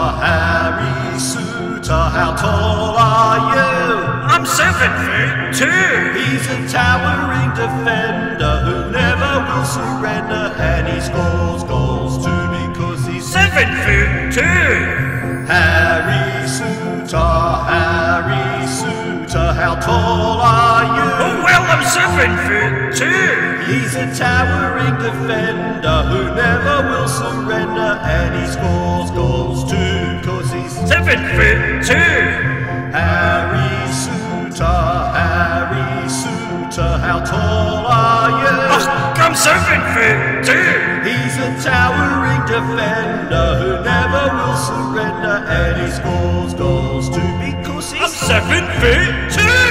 Harry Souttar, how tall are you? I'm 7'2". He's a towering defender who never will surrender, and he scores goals too because he's 7'2". Harry Souttar, how tall are you? Oh well, I'm 7'2". He's a towering defender who never will surrender, and he scores goals too cause he's 7'2". Harry Souttar, how tall are you? Oh, I'm 7'2". He's a towering defender who never will surrender, and he scores goals too because he's 7'2".